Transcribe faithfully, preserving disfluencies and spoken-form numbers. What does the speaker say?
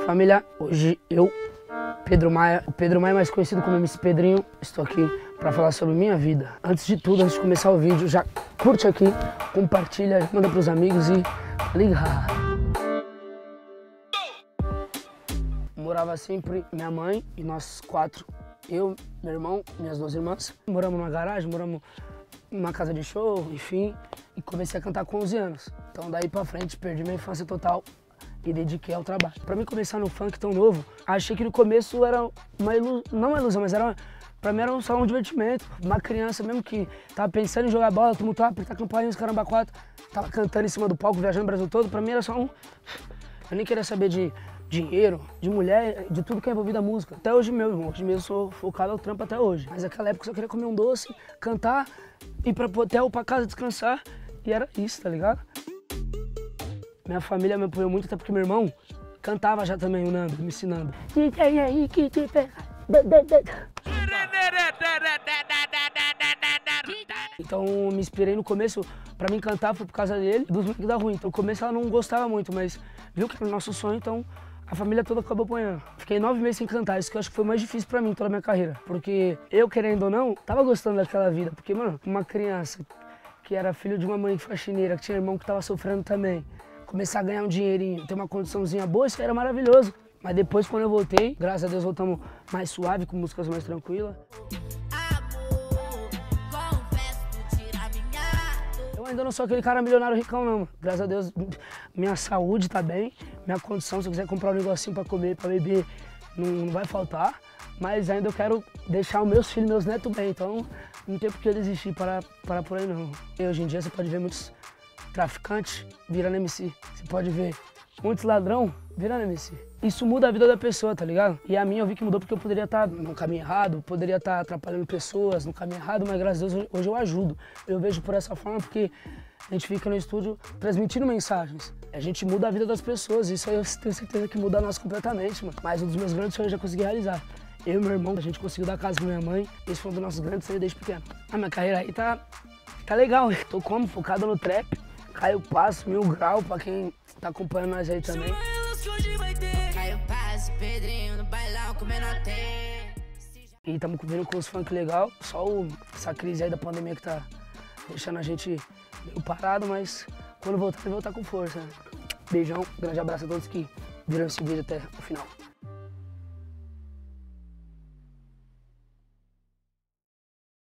Família, hoje eu, Pedro Maia, o Pedro Maia mais conhecido como M C Pedrinho, estou aqui para falar sobre minha vida. Antes de tudo, antes de começar o vídeo, já curte aqui, compartilha, manda pros amigos e liga. Morava sempre minha mãe e nós quatro, eu, meu irmão, minhas duas irmãs. Moramos numa garagem, moramos numa casa de show, enfim, e comecei a cantar com onze anos. Então daí pra frente perdi minha infância total e dediquei ao trabalho. Pra mim começar no funk tão novo, achei que no começo era uma ilusão, não uma ilusão, mas era, pra mim era só um divertimento. Uma criança mesmo que tava pensando em jogar bola, tumultuar, apertar campainha, os caramba quatro, tava cantando em cima do palco, viajando o Brasil todo, pra mim era só um... Eu nem queria saber de dinheiro, de mulher, de tudo que é envolvido a música. Até hoje mesmo, hoje mesmo sou focado ao trampo até hoje. Mas naquela época eu só queria comer um doce, cantar, ir pra hotel, pra casa descansar, e era isso, tá ligado? Minha família me apoiou muito, até porque meu irmão cantava já também, o Nando, me ensinando. Aí que te pega. Então me inspirei no começo, pra mim cantar foi por causa dele, dos moleques da rua. Então no começo ela não gostava muito, mas viu que era o nosso sonho, então a família toda acabou apoiando. Fiquei nove meses sem cantar, isso que eu acho que foi mais difícil pra mim toda a minha carreira. Porque eu, querendo ou não, tava gostando daquela vida. Porque, mano, uma criança que era filho de uma mãe faxineira, que tinha irmão que tava sofrendo também, começar a ganhar um dinheirinho, ter uma condiçãozinha boa, isso era maravilhoso. Mas depois, quando eu voltei, graças a Deus voltamos mais suave, com músicas mais tranquilas. Eu ainda não sou aquele cara milionário ricão, não. Graças a Deus, minha saúde tá bem, minha condição, se eu quiser comprar um negocinho pra comer, pra beber, não, não vai faltar. Mas ainda eu quero deixar os meus filhos, meus netos bem, então não tem por que desistir para, para por aí, não. E hoje em dia você pode ver muitos traficantes virando M C. Você pode ver muitos ladrão virando M C. Isso muda a vida da pessoa, tá ligado? E a minha eu vi que mudou porque eu poderia estar no caminho errado, poderia estar atrapalhando pessoas no caminho errado, mas graças a Deus hoje eu ajudo. Eu vejo por essa forma porque a gente fica no estúdio transmitindo mensagens. A gente muda a vida das pessoas, isso aí eu tenho certeza que muda a nossa completamente, mano. Mas um dos meus grandes sonhos eu já consegui realizar. Eu e meu irmão, a gente conseguiu dar casa pra minha mãe, esse foi um dos nossos grandes sonhos desde pequeno. A minha carreira aí tá, tá legal, tô como? Focado no trap. Caio Passo, Mil Grau, pra quem tá acompanhando nós aí também. Caio Passo, Pedrinho, no bailão, comendo até. E tamo vindo com os funk legal, só o, essa crise aí da pandemia que tá deixando a gente meio parado, mas quando voltar, vai voltar com força, né? Beijão, grande abraço a todos que viram esse vídeo até o final.